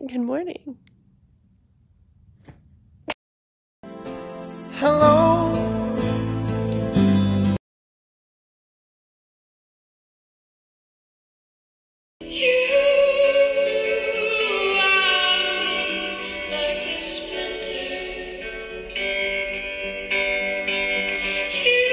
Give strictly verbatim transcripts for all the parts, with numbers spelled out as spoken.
Good morning. Hello. You grew out of me like a splinter. You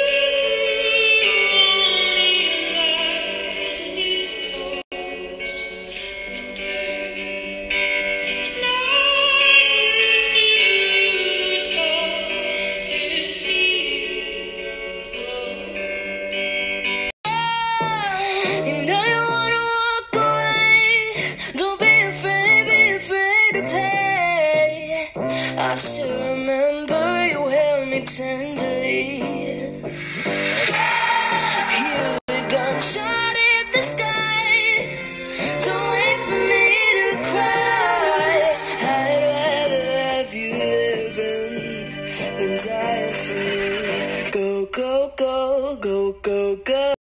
grew on me like an East Coast winter. And I grew too tall to see you blow. You know you wanna walk away. Don't be afraid, be afraid to play. I still remember you held me tenderly.